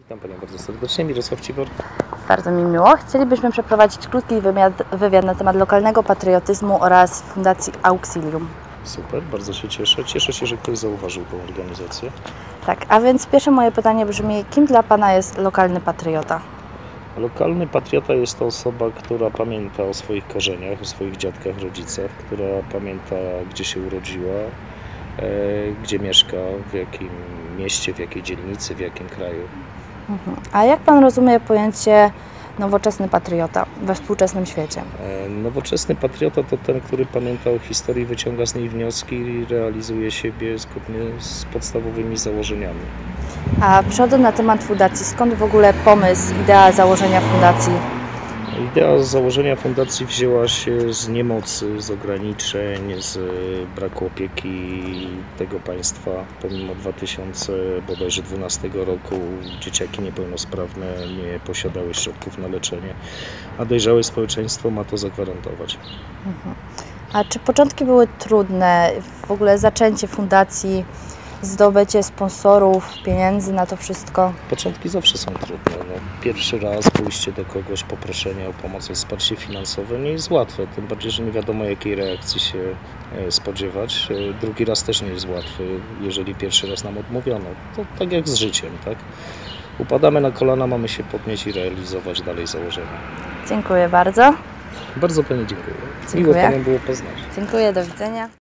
Witam Panią bardzo serdecznie, Mirosław Cibor. Bardzo mi miło. Chcielibyśmy przeprowadzić krótki wywiad na temat lokalnego patriotyzmu oraz Fundacji Auxilium. Super, bardzo się cieszę. Cieszę się, że ktoś zauważył tę organizację. Tak, a więc pierwsze moje pytanie brzmi, kim dla Pana jest lokalny patriota? Lokalny patriota jest to osoba, która pamięta o swoich korzeniach, o swoich dziadkach, rodzicach, która pamięta, gdzie się urodziła, gdzie mieszka, w jakim mieście, w jakiej dzielnicy, w jakim kraju. A jak Pan rozumie pojęcie nowoczesny patriota we współczesnym świecie? Nowoczesny patriota to ten, który pamięta o historii, wyciąga z niej wnioski i realizuje siebie zgodnie z podstawowymi założeniami. A przechodząc na temat fundacji, skąd w ogóle pomysł, idea założenia fundacji? Idea założenia fundacji wzięła się z niemocy, z ograniczeń, z braku opieki tego państwa. Pomimo 2012 roku dzieciaki niepełnosprawne nie posiadały środków na leczenie, a dojrzałe społeczeństwo ma to zagwarantować. A czy początki były trudne? W ogóle zaczęcie fundacji, zdobycie sponsorów, pieniędzy na to wszystko? Początki zawsze są trudne. Pierwszy raz pójście do kogoś, poproszenie o pomoc, o wsparcie finansowe nie jest łatwe, tym bardziej, że nie wiadomo, jakiej reakcji się spodziewać. Drugi raz też nie jest łatwy, jeżeli pierwszy raz nam odmówiono. To tak jak z życiem, tak? Upadamy na kolana, mamy się podnieść i realizować dalej założenia. Dziękuję bardzo. Bardzo Pani dziękuję. Dziękuję. Miło Panią było poznać. Dziękuję, do widzenia.